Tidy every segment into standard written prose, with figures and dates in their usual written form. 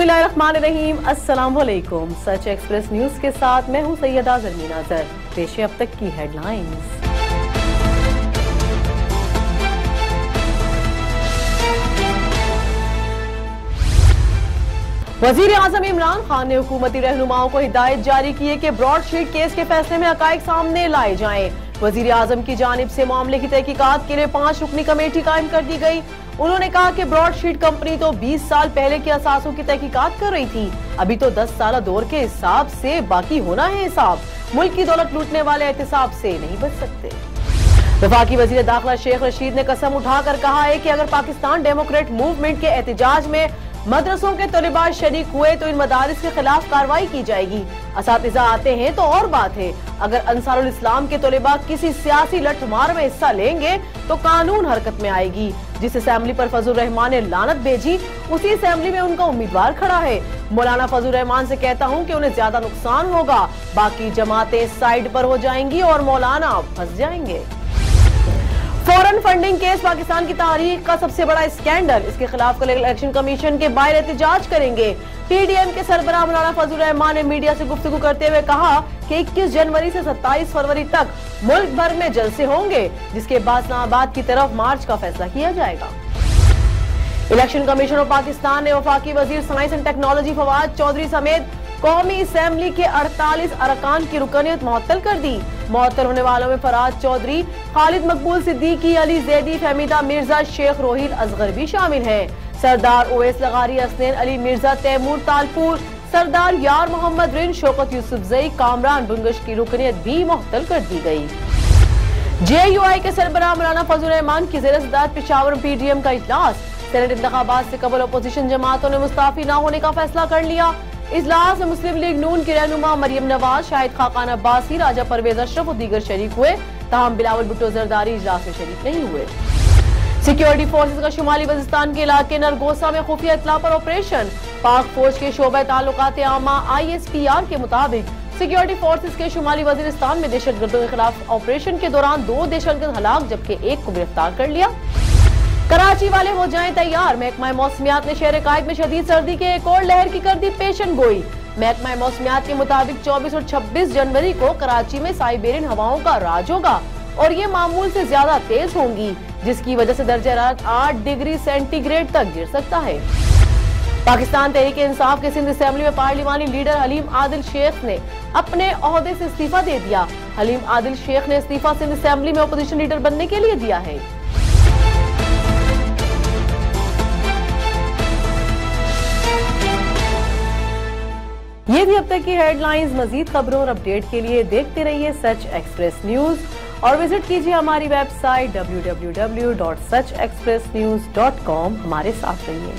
बिस्मिल्लाहिर्रहमानिर्रहीम, अस्सलाम वालेकुम। सच एक्सप्रेस न्यूज के साथ मैं हूं सैयदा ज़रमीन अज़हर। पेश है अब तक की हेडलाइंस। वजीर आजम इमरान खान ने हुकूमती रहनुमाओं को हिदायत जारी की है कि ब्रॉडशीट केस के फैसले में हकाइक सामने लाए जाएं। वजीर आजम की जानिब से मामले की तहकीकात के लिए 5 रुकनी कमेटी कायम कर दी गई। उन्होंने कहा कि ब्रॉडशीट कंपनी तो 20 साल पहले के असासों की तहकीकात कर रही थी, अभी तो 10 साल दौर के हिसाब से बाकी होना है हिसाब। मुल्क की दौलत लूटने वाले एहतिसाब से नहीं बच सकते। वफाकी वजीर दाखिला शेख रशीद ने कसम उठाकर कहा है कि अगर पाकिस्तान डेमोक्रेट मूवमेंट के एहतजाज में मदरसों के तलिबा शरीक हुए तो इन मदारिस के खिलाफ कार्रवाई की जाएगी। असातिज़ा आते हैं तो और बात है, अगर अंसारुल इस्लाम के तलिबा किसी सियासी लठमार में हिस्सा लेंगे तो कानून हरकत में आएगी। जिस असेंबली पर फजल रहमान ने लानत भेजी, उसी असेंबली में उनका उम्मीदवार खड़ा है। मौलाना फजल रहमान से कहता हूँ कि उन्हें ज्यादा नुकसान होगा, बाकी जमातें साइड पर हो जाएंगी और मौलाना फंस जाएंगे। फॉरेन फंडिंग केस पाकिस्तान की तारीख का सबसे बड़ा स्कैंडल, इसके खिलाफ कल इलेक्शन कमीशन के बाहर एहतजाज करेंगे। पीडीएम के सरबराह मौलाना फजल रहमान ने मीडिया से गुफ्तगू करते हुए कहा कि 21 जनवरी से 27 फरवरी तक मुल्क भर में जलसे होंगे, जिसके बाद इस्लामाबाद की तरफ मार्च का फैसला किया जाएगा। इलेक्शन कमीशन ऑफ पाकिस्तान ने वफाकी वजीर science and technology Fawad Chaudhry समेत कौमी असेंबली के 48 अरकान की रुकनियत मुअत्तल कर दी। मुअत्तल होने वालों में फराज चौधरी, खालिद मकबूल सिद्दीकी, अली जैदी, फहमीदा मिर्जा, शेख रोहिल असगर भी शामिल हैं। सरदार ओवैस लगारी, हसनैन अली मिर्जा, तैमूर तालपुर, सरदार यार मोहम्मद रिन, शौकत यूसुफजई, कामरान बुंगश की रुकनियत भी मुअत्तल कर दी गई। JUI के सरबराह मौलाना फजल रहमान की ज़ेर सदारत पेशावर PDM का इजलास। सेनेट इंतखाबात से कबल अपोजिशन जमातों ने मुस्ताफी न होने का फैसला कर लिया। इजलास में मुस्लिम लीग नून की रहनुमा मरियम नवाज, शाहिद खाकान अब्बासी, राजा परवेज अशरफ और दीगर शरीक हुए, ताहम बिलावल भुट्टो जरदारी इजलास में शरीक नहीं हुए। सिक्योरिटी फोर्सेज का शुमाली वजिस्तान के इलाके नरगोसा में खुफिया इत्तला पर ऑपरेशन। पाक फौज के शोबे ताल्लुकात आमा ISPR के मुताबिक सिक्योरिटी फोर्सेज के शुमाली वजीरिस्तान में दहशतगर्दों के खिलाफ ऑपरेशन के दौरान 2 दहशतगर्द हलाक जबकि 1 को गिरफ्तार कर लिया। कराची वाले हो जाएं तैयार, महकमा मौसमियात ने शहर कायद में शदीद सर्दी के एक और लहर की कर दी पेशन गोई। महकमा मौसमियात के मुताबिक 24 और 26 जनवरी को कराची में साइबेरियन हवाओं का राज होगा और ये मामूल से ज्यादा तेज होंगी, जिसकी वजह से दर्जा हरारत 8 डिग्री सेंटीग्रेड तक गिर सकता है। पाकिस्तान तहरीक इंसाफ के सिंध असेंबली में पार्लिमानी लीडर हलीम आदिल शेख ने अपने ओहदे से इस्तीफा दे दिया। हलीम आदिल शेख ने इस्तीफा सिंध असेंबली में अपोजिशन लीडर बनने के लिए दिया है। ये भी अब तक की हेडलाइंस। मजीद खबरों और अपडेट के लिए देखते रहिए सच एक्सप्रेस न्यूज और विजिट कीजिए हमारी वेबसाइट www.suchexpressnews.com। हमारे साथ रहिए।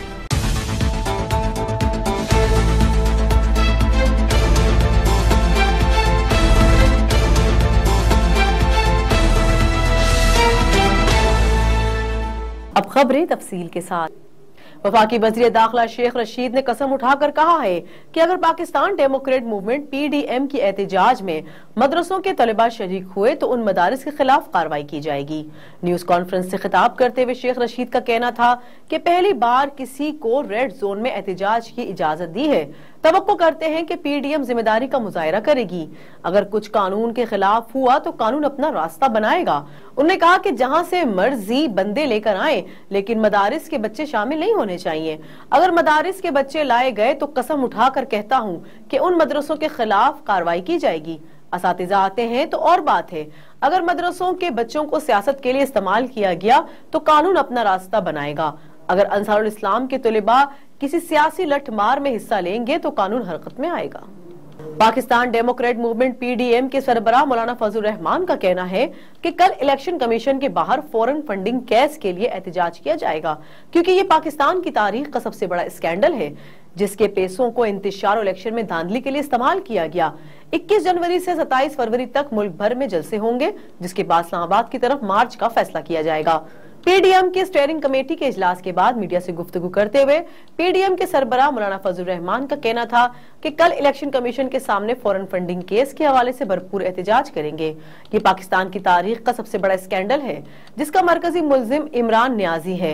अब खबरें तफसील के साथ। वफाकी वज़ीर दाखिला शेख रशीद ने कसम उठाकर कहा है कि अगर पाकिस्तान डेमोक्रेट मूवमेंट PDM की एहतजाज में मदरसों के तलिबा शरीक हुए तो उन मदारिस के खिलाफ कार्रवाई की जाएगी। न्यूज कॉन्फ्रेंस से खिताब करते हुए शेख रशीद का कहना था कि पहली बार किसी को रेड जोन में एहतजाज की इजाजत दी है। तवक्को करते हैं कि PDM जिम्मेदारी का मुजाहिरा करेगी। अगर कुछ कानून के खिलाफ हुआ तो कानून अपना रास्ता बनाएगा। उन्होंने कहा कि जहां से मर्जी बंदे लेकर आए, लेकिन मदारिस के बच्चे शामिल नहीं होने चाहिए। अगर मदारिस के बच्चे लाए गए तो कसम उठाकर कहता हूं कि उन मदरसों के खिलाफ कार्रवाई की जाएगी। असातिज़ा आते हैं तो और बात है, अगर मदरसों के बच्चों को सियासत के लिए इस्तेमाल किया गया तो कानून अपना रास्ता बनाएगा। अगर अंसारुल इस्लाम के तलिबा किसी सियासी लठमार में हिस्सा लेंगे तो कानून हरकत में आएगा। पाकिस्तान डेमोक्रेट मूवमेंट PDM के सरबराह मौलाना फजल रहमान का कहना है कि कल इलेक्शन कमीशन के बाहर फॉरेन फंडिंग केस के लिए एहतजाज किया जाएगा, क्योंकि ये पाकिस्तान की तारीख का सबसे बड़ा स्कैंडल है, जिसके पैसों को इंतशार और इलेक्शन में धांधली के लिए इस्तेमाल किया गया। 21 जनवरी से 27 फरवरी तक मुल्क भर में जलसे होंगे, जिसके बाद इस्लामाबाद की तरफ मार्च का फैसला किया जाएगा। PDM की स्टीयरिंग कमेटी के इजलास के बाद मीडिया से गुफ्तगू करते हुए PDM के सरबराह मौलाना फजल रहमान का कहना था कि कल इलेक्शन कमीशन के सामने फॉरेन फंडिंग केस के हवाले से भरपूर एहतजाज करेंगे। ये पाकिस्तान की तारीख का सबसे बड़ा स्कैंडल है, जिसका मरकजी मुल्जिम इमरान न्याजी है।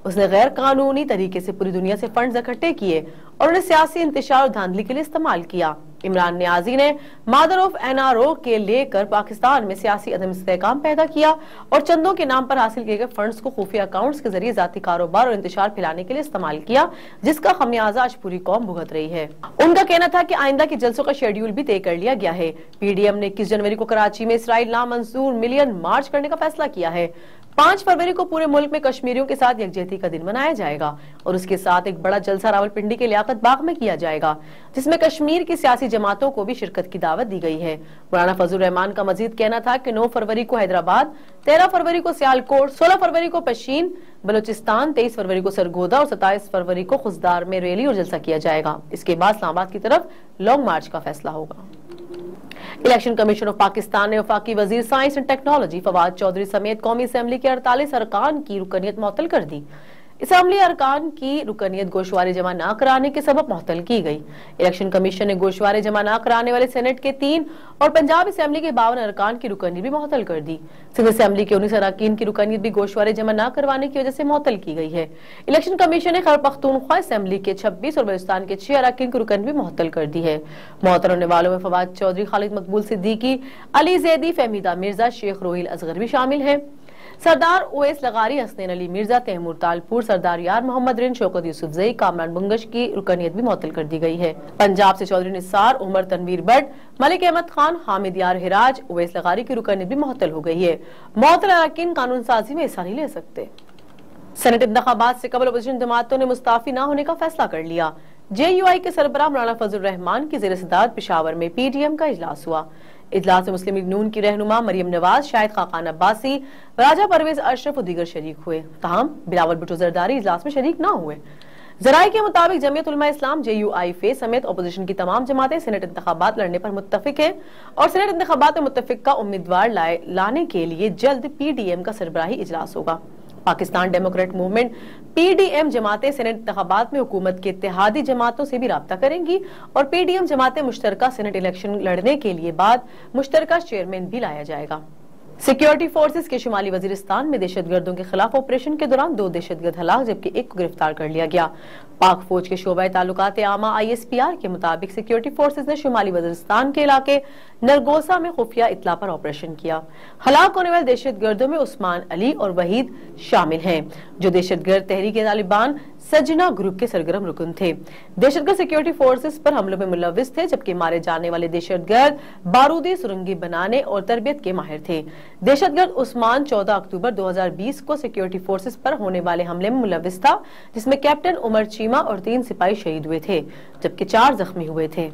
उसने गैर कानूनी तरीके से पूरी दुनिया से फंड्स इकट्ठे किए और उन्हें सियासी इंतशार और धांधली के लिए इस्तेमाल किया। इमरान नियाजी ने मदर ऑफ NRO के लेकर पाकिस्तान में सियासी अदम इस्तेहकाम पैदा किया और चंदों के नाम पर हासिल किए गए फंड्स को खुफिया अकाउंट्स के जरिए जाती कारोबार और इंतशार फैलाने के लिए इस्तेमाल किया, जिसका खमियाजा आज पूरी कौम भुगत रही है। उनका कहना था कि आइंदा के जलसों का शेड्यूल भी तय कर लिया गया है। PDM ने 21 जनवरी को कराची में इसराइल नामंजूर मिलियन मार्च करने का फैसला किया है। 5 फरवरी को पूरे मुल्क में कश्मीरियों के साथ यकजहती का दिन मनाया जाएगा और उसके साथ एक बड़ा जलसा रावलपिंडी के लियाकत बाग में किया जाएगा, जिसमें कश्मीर की सियासी जमातों को भी शिरकत की दावत दी गई है। मौलाना फजलुर रहमान का मजीद कहना था कि 9 फरवरी को हैदराबाद, 13 फरवरी को सियालकोट, 16 फरवरी को पशीन बलूचिस्तान, 23 फरवरी को सरगोदा और 27 फरवरी को खुशदार में रैली और जलसा किया जाएगा। इसके बाद इस्लामाबाद की तरफ लॉन्ग मार्च का फैसला होगा। इलेक्शन कमीशन ऑफ पाकिस्तान ने वफाकी वजीर science and technology Fawad Chaudhry समेत कौमी असेंबली के 48 अरकान की रुकनियत मुअत्तल कर दी। असेंबली अरकान की रुकनियत गोशवारे जमा न कराने के सबब मुअत्तल की गई। इलेक्शन कमीशन ने गोशवारे जमा न कराने वाले सेनेट के 3 और पंजाब असेंबली के 52 अरकान की रुकनियत भी मुअत्तल कर दी। सिंध असेंबली के 19 अरकान की रुकनियत भी गोशवारे जमा न करवाने की वजह से मुअत्तल की गई है। इलेक्शन कमीशन ने खैबर पख्तूनख्वा असेंबली के 26 और बलूचिस्तान के 6 अरकान की रुकनियत भी मुअत्तल कर दी है। मुअत्तल होने वालों में फवाद चौधरी, खालिद मकबूल सिद्दीकी, अली जैदी, फहमीदा मिर्जा, शेख रोहिल असगर भी शामिल है। सरदार ओवैस लगारी, हसनैन अली मिर्जा, तैमूर तालपुर, सरदार यार मोहम्मद रिन, शौकत यूसुफजई, कामरान बुंगश की रुकनियत भी मुअत्तल कर दी गई है। पंजाब से चौधरी निसार, उमर तनवीर बट, मलिक अहमद खान, हामिद यार हिराज, ओवैस लगारी की रुकनियत भी मुअत्तल हो गई है। मुअत्तल अरकान कानून साजी में हिस्सा नहीं ले सकते। सेनेट इंतखाबात से कबल अपोजिशन जमातों ने मुस्ताफी न होने का फैसला कर लिया। JUI के सरबराह मौलाना फजलुर रहमान की ज़ेर सदारत पेशावर में PDM का इजलास हुआ। इजलास में मुस्लिम लीग नून की रहनुमा मरियम नवाज, शाहिद खाकान अब्बासी, राजा परवेज अशरफ और दीगर शरीक हुए। ताहम बिलावल भुट्टो जरदारी इजलास में शरीक न हुए। जराये के मुताबिक जमीयत उलमा इस्लाम JUI फे समेत अपोजिशन की तमाम जमातें सेनेट इंतखाबात लड़ने पर मुत्तफिक है और सेनेट इंतखाबात में मुत्तफिक का उम्मीदवार लाने के लिए जल्द PDM का सरबराही इजलास होगा। पाकिस्तान डेमोक्रेट मूवमेंट PDM जमातें सेनेट इंतखाबात में हुकूमत के इत्तेहादी जमातों से भी राब्ता करेंगी और PDM जमातें मुश्तरका सेनेट इलेक्शन लड़ने के लिए बाद मुश्तरका चेयरमैन भी लाया जाएगा। सिक्योरिटी फोर्सेस के शुमाली वजीरिस्तान में दहशतगर्दों के खिलाफ ऑपरेशन के दौरान 2 दहशतगर्द हलाक जबकि 1 को गिरफ्तार कर लिया गया। पाक फौज के शोबा ताल्लुकात आमा ISPR के मुताबिक सिक्योरिटी फोर्सेस ने शुमाली वजीरिस्तान के इलाके नरगोसा में खुफिया इत्तला पर ऑपरेशन किया। हलाक होने वाले दहशतगर्दों में उस्मान अली और वहीद शामिल हैं, जो दहशतगर्द तहरीक तालिबान सजना ग्रुप के सरगर्म रुकन थे। दहशतगर्द सिक्योरिटी फोर्सेस पर हमलों में मुलव्विस थे, जबकि मारे जाने वाले दहशतगर्द बारूदी सुरंगी बनाने और तरबियत के माहिर थे। दहशतगर्द उस्मान 14 अक्टूबर 2020 को सिक्योरिटी फोर्सेस पर होने वाले हमले में मुलव्विस था, जिसमें कैप्टन उमर चीमा और 3 सिपाही शहीद हुए थे, जबकि 4 जख्मी हुए थे।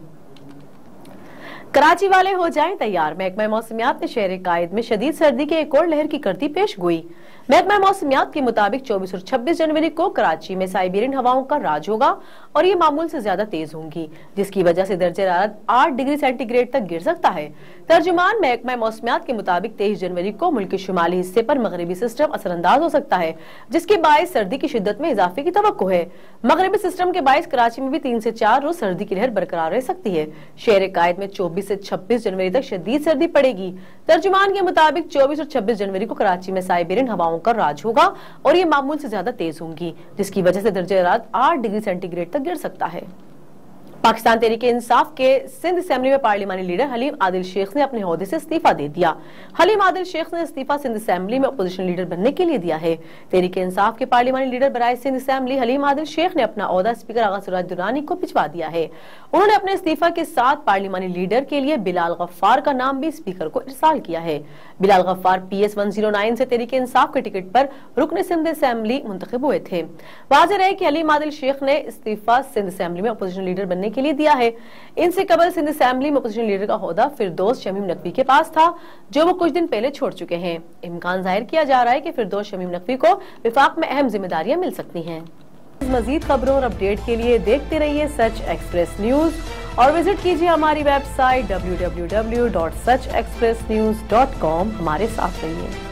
कराची वाले हो जाएं तैयार, महकमा मौसमियात ने शहर कायद में शदीद सर्दी के एक और लहर की करती पेश गोई। महकमा मौसमियात के मुताबिक 24 और 26 जनवरी को कराची में साइबेरियन हवाओं का राज होगा और ये मामूल से ज्यादा तेज होंगी, जिसकी वजह से दर्जे हरारत 8 डिग्री सेंटीग्रेड तक गिर सकता है। तर्जुमान महकमा मौसमियात के मुताबिक 23 जनवरी को मुल्क के शुमाली हिस्से पर मगरबी सिस्टम असरअंदाज हो सकता है, जिसके बायस सर्दी की शिद्दत में इजाफे की तवक्को है। मगरबी सिस्टम के बायस कराची में भी 3 से 4 रोज सर्दी की लहर बरकरार रह सकती है। शहर कायद में 24 से 26 जनवरी तक शदीद सर्दी पड़ेगी। तर्जुमान के मुताबिक 24 और 26 जनवरी को कराची में साइबेरियन हवाओं का राज होगा और ये मामूल से ज्यादा तेज होंगी, जिसकी वजह से दर्जे हरारत 8 डिग्री सेंटीग्रेड तक गिर सकता है। पाकिस्तान तहरीक इंसाफ के सिंध असेंबली में पार्लिमानी लीडर हलीम आदिल शेख ने अपने ओहदे से इस्तीफा दे दिया। हलीम आदिल शेख ने इस्तीफा सिंध असेंबली में अपोजिशन लीडर बनने के लिए दिया है। तहरीक इंसाफ के पार्लिमानी लीडर बराए सिंध असेंबली हलीम आदिल शेख ने अपना ओहदा स्पीकर आगा सुराज दुरानी को भिजवा दिया है। उन्होंने अपने इस्तीफा के साथ पार्लिमानी लीडर के लिए बिलाल गफ्फार का नाम भी स्पीकर को इरसाल किया है। बिलाल गफ्फार PS 109 से तहरीक इंसाफ के टिकट पर रुकन सिंध असेंबली मुंतखब हुए थे। वाज़ेह रहे कि हलीम आदिल शेख ने इस्तीफा सिंध असेंबली में अपोजिशन लीडर बनने के लिए दिया है। इनसे कबल सिंध असेंबली में अपोजिशन लीडर का ओहदा फिरदौस शमीम नकवी के पास था, जो वो कुछ दिन पहले छोड़ चुके हैं। इम्कान जाहिर किया जा रहा है कि फिरदौस शमीम नकवी को विफाक में अहम जिम्मेदारियां मिल सकती हैं। मजीद खबरों और अपडेट के लिए देखते रहिए सच एक्सप्रेस न्यूज और विजिट कीजिए हमारी वेबसाइट www.suchexpressnews.com। हमारे साथ रहिए।